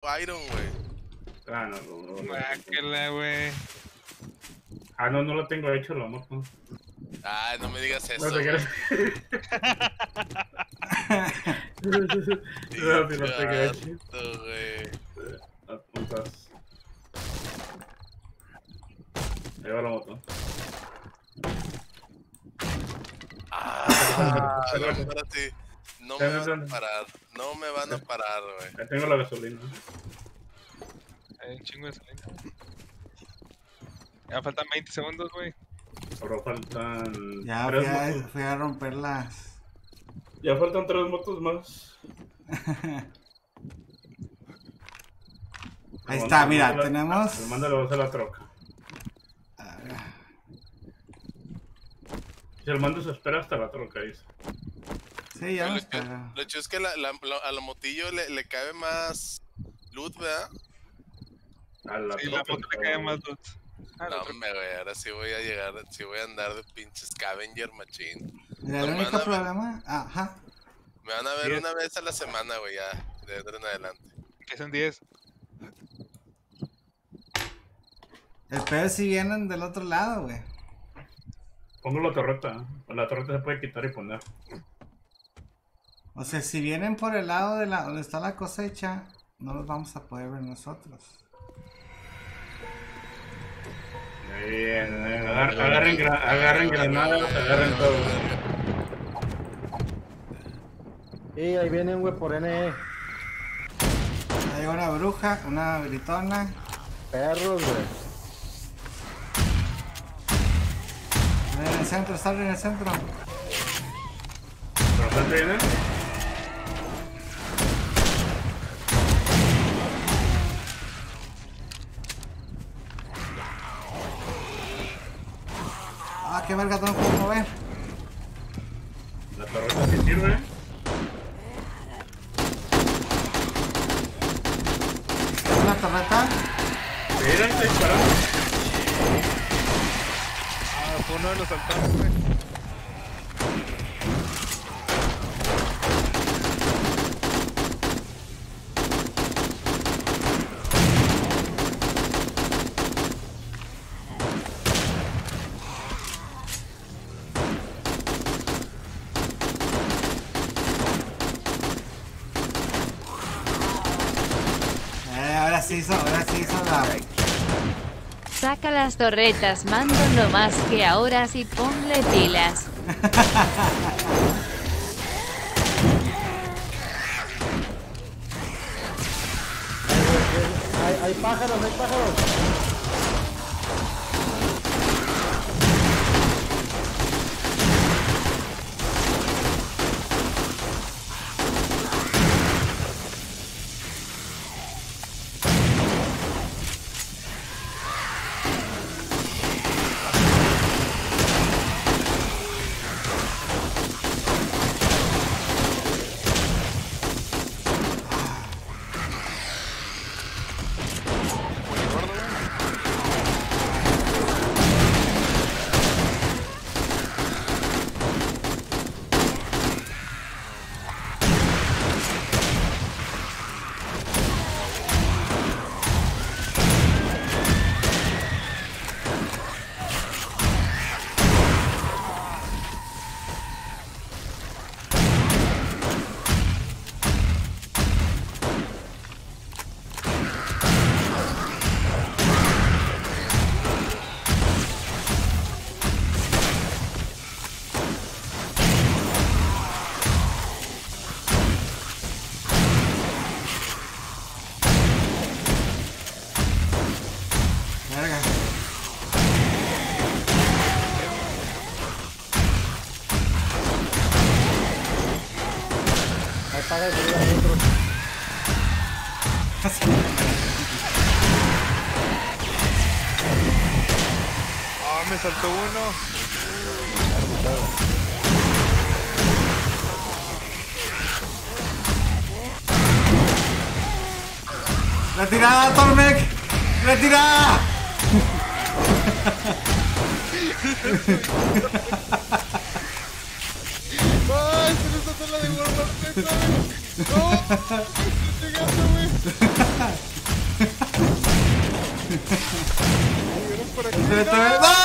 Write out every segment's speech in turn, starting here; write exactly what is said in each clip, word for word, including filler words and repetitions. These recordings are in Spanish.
Iron, güey. Ah, no, no, no. Báquela, güey. Ah, no, no lo tengo hecho, lo amo. Ay, no me digas eso. No te quieres. No, si lo tengo hecho. güey. Apuntas. Ahí va la moto. Ah, no, ahora sí. No me van a parar. No me van a parar, güey. Ya tengo la gasolina. Hay un chingo de salida. Ya faltan veinte segundos, güey. Ahora faltan. Ya tres fui a, motos. fui a romperlas. Ya faltan tres motos más. Ahí está, mira, la, tenemos. Le mando a la troca. A ver. Si el mando se espera hasta la troca, dice. Sí, ya Lo lo que- espero. Lo hecho es que la, la, la- a la motillo le, le cabe más loot, ¿verdad? A la Sí, la troca. moto le cae más loot. Ah, la No, otra. hombre, güey. Ahora sí voy a llegar. Sí voy a andar de pinche scavenger machine. Mira, No el me único van a ver- problema. Ajá. Me van a ver Diez. una vez a la semana, güey, ya. De ahora en adelante. Que son diez. El peor si vienen del otro lado, güey. Pongo la torreta. La torreta se puede quitar y poner. O sea, si vienen por el lado de la donde está la cosecha, no los vamos a poder ver nosotros. Bien, bien. Agar- agarren, gra- agarren granadas, agarren todo. Y ahí vienen, güey, por N E. Ahí hay una bruja, una gritona. Perros, güey. En el centro, está en el centro. ¿Pero dónde vienen? Ah, qué verga, no puedo mover. La torreta sí sirve. Una torreta. Mira, está disparando. Ah, fue uno de los saltantes, güey. Eh, ahora sí hizo, ahora sí hizo la. Saca las torretas, mando no más que ahora sí ponle pilas. Hay, hay pájaros, hay pájaros. Verga. Hay pájaros y hay otros. Ah, me saltó uno. ¡Retirada, Tormek! ¡Retirada! ¡Ay, se le saltó la de World War Z, güey! ¡No! ¡Estoy llegando, güey! Vete, vete. ¡No!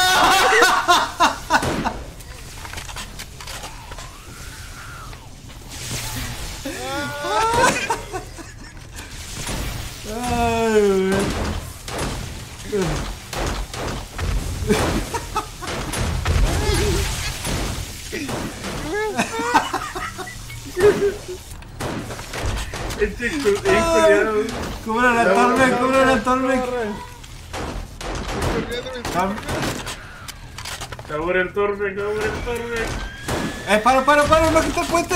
Ay, Este cu- este culiao. cubre la torre, cubre la torre. Cabre el torre, cabre el torre. Eh, para, para, para, no quita el puente.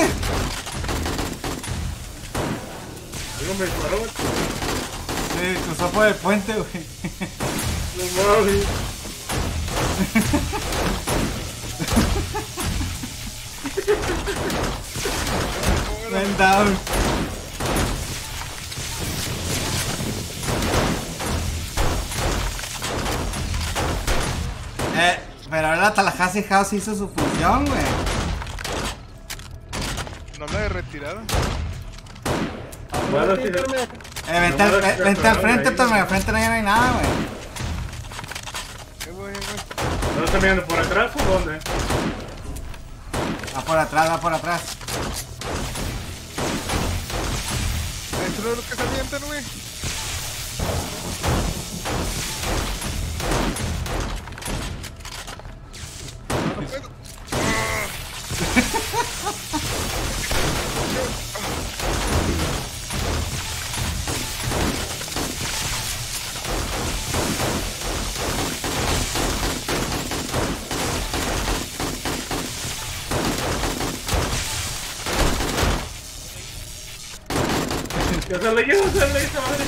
Algo me disparó. Sí, cruzó por el puente, güey. No mames. Went down. Eh, pero ahora la Tallahassee House hizo su función, güey. No la he retirado. Bueno, sí, Eh, vente, al, ve- vente al frente, Torme, al frente no hay nada, güey. Eh, güey, güey. ¿no está mirando por atrás o dónde? Va por atrás, va por atrás. Eso no es lo que se avientan, güey. No, no puedo. Ya sale, ya sale esa madre.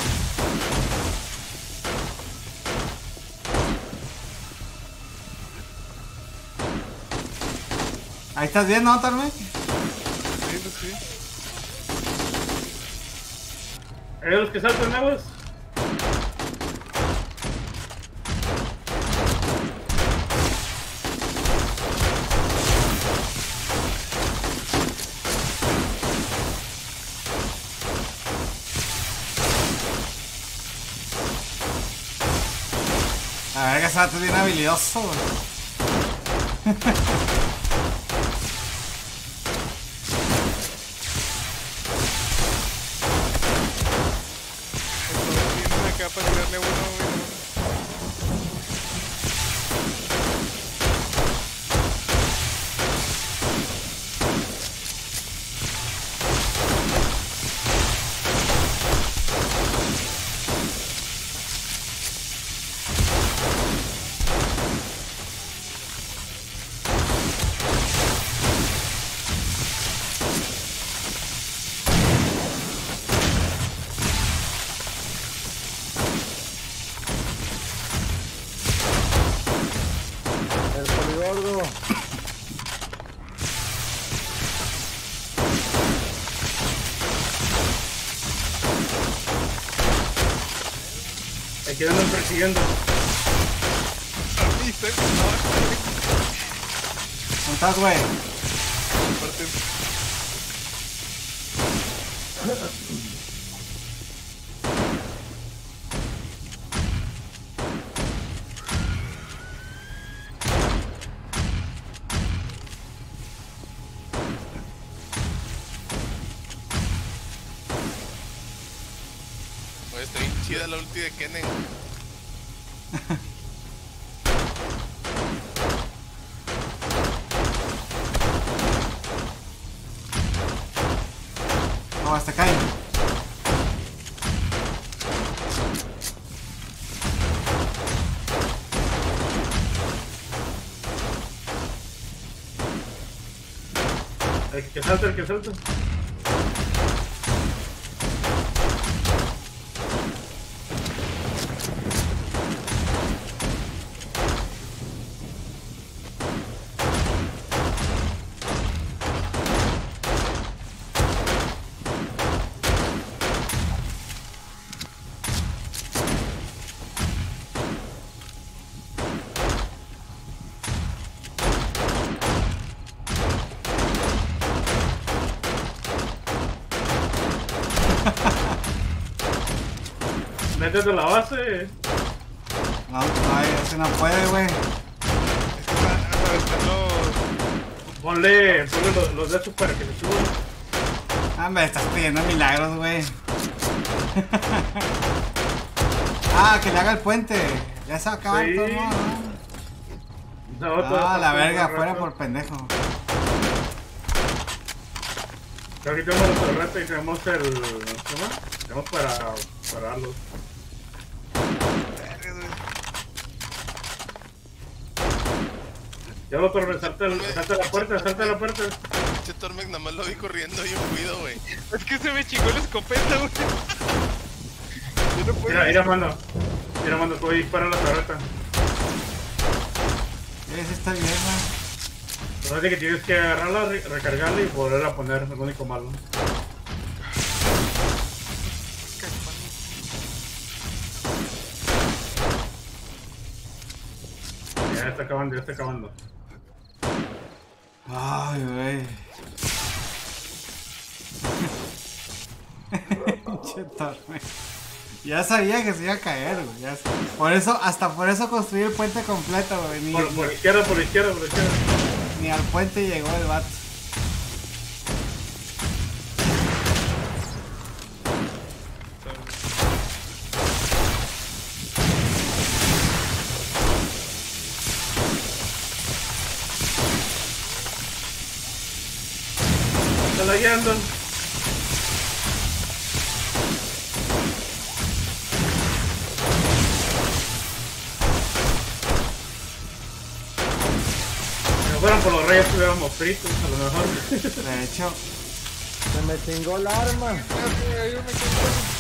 Ahí estás bien, ¿no, Torme? Sí, pues sí. ¿Hay los que saltan nuevos? A ver, que ese vato es bien habilidoso, güey. Tienen acá para tirarle uno, güey. El poligordo. Aquí andan persiguiendo. ¿Viste? ¿Dónde estás, güey? Aparte, Oye, está bien chida la ulti de Kennen. No, hasta acá. El que salta, el que salta. Métete a la base. No, No, no, ese no puede, güey. Ponle, ponle los, los de estos para que se suban. Ah, me estás pidiendo milagros, güey. Ah, que le haga el puente. Ya se acaba Sí. todo, ¿no? No, Ah, la verga, fuera por pendejo. Aquí tenemos el torrete y tenemos el... ¿cómo se llama? Tenemos para pararlos. Ya lo torre, salta, el- salta la puerta, salta la puerta. Este Tormec nada más lo vi corriendo y un cuido, güey. Es que se me chingó la escopeta, güey. Yo no puedo. Mira, mira, mando. Mira, mando, tú ahí dispara la torreta. Ese está bien, güey. Parece que tienes que agarrarla, re- recargarla y volverla a poner, es lo único malo. Ya está acabando, ya está acabando. Ay, güey. Pinche Tormec. Ya sabía que se iba a caer, güey. ya sé. Por eso, hasta por eso construí el puente completo, güey. Ni, Por, por izquierda, por izquierda, por izquierda. ni al puente llegó el vato. Está lagueando. Si no fueran por los reyes estuviéramos fritos, a lo mejor. De hecho, Se me chingó el arma. Ay, yo me quedé-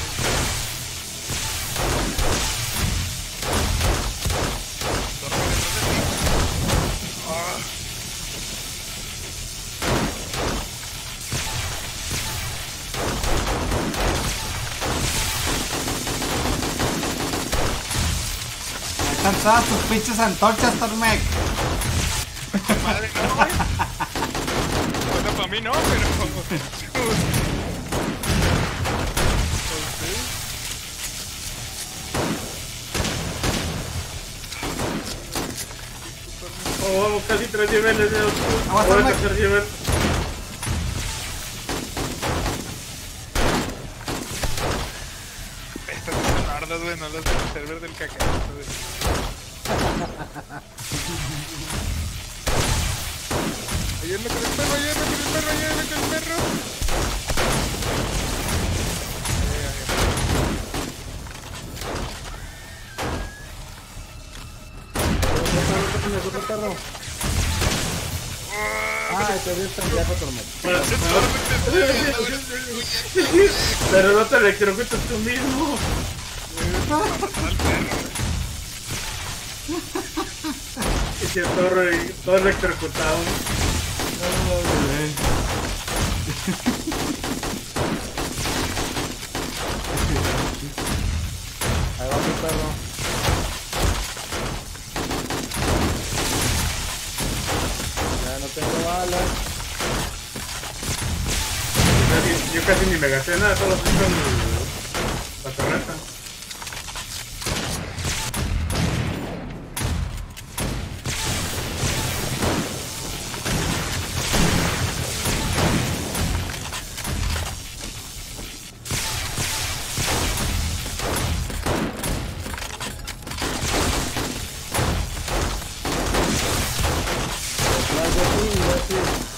ahí están todas tus pinches antorchas, Tormec. Madre, no, güey. Bueno, para mí no, pero... Oh, vamos, casi tres niveles de oscuro. Vamos, Ahora Tormec. tercer nivel. Estas son nardas, güey, no las del server del cacaíto, güey. Ayúdenme con el perro, ayúdenme con el perro, ayúdenme con el perro. Eh, Otro perro. Ay, te dio este pendejo, Tormec. Bueno, pero no te electrocutas tú mismo. Y si todo, re- todo electrocutado. Ahí va tu perro. Ya no tengo balas. Casi- Yo casi ni me gasté nada, solo fui con la torreta. Detrás de ti, imbécil.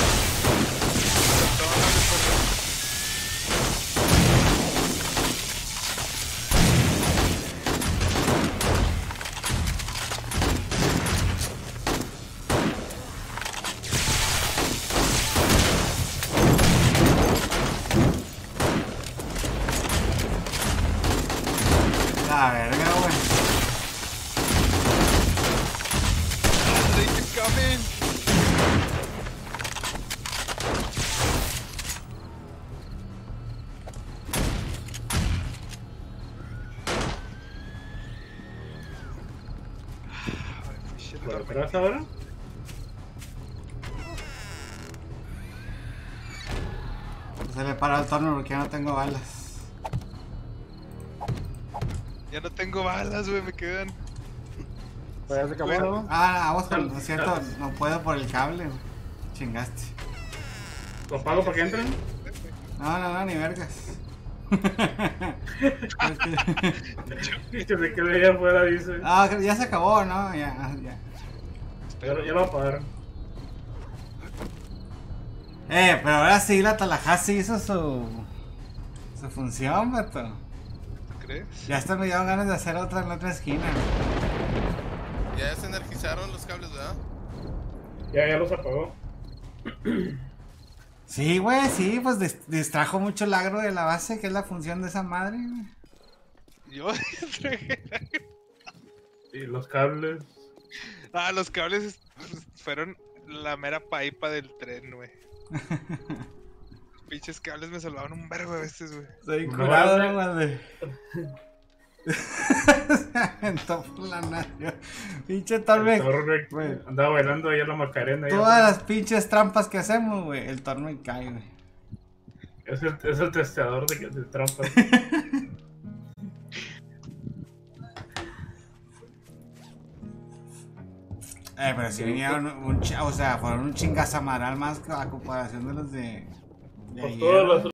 La verga, güey. They keep coming. ¿Por atrás ahora? Se le paró el torno porque ya no tengo balas. Ya no tengo balas, güey, me quedan Pues ya se acabó, ¿no? Ah, vamos con, lo cierto, no puedo por el cable, güey. Chingaste. ¿Lo pago para que entren? No, no, no, ni vergas. Que se quede allá afuera, dice. Ah, ya se acabó, ¿no? Ya, ya. Ya, ya lo apagaron. Eh, pero ahora sí la Tallahassee hizo su... su función, vato. ¿Crees? Ya hasta me dieron ganas de hacer otra en la otra esquina. Ya se energizaron los cables, ¿verdad? Ya, ya los apagó. Sí, güey, sí, pues dis- distrajo mucho el agro de la base, que es la función de esa madre, güey. Yo traje. Y los cables. Ah, los cables pues, fueron la mera paipa del tren, güey. Los pinches cables me salvaron un vergo de veces, güey. Estoy No, curado, vale. no, madre. Se aventó por la nariz. Pinche Torme. El Torbe güey. andaba bailando allá en la Macarena. allá Todas afuera. las pinches trampas que hacemos, güey. El Torme cae, güey. Es el, es el testeador de, de trampas. Eh, pero si vinieron un, ch- o sea, fueron un chingazamaral más a comparación de los de, de Pues ayer, todas güey. las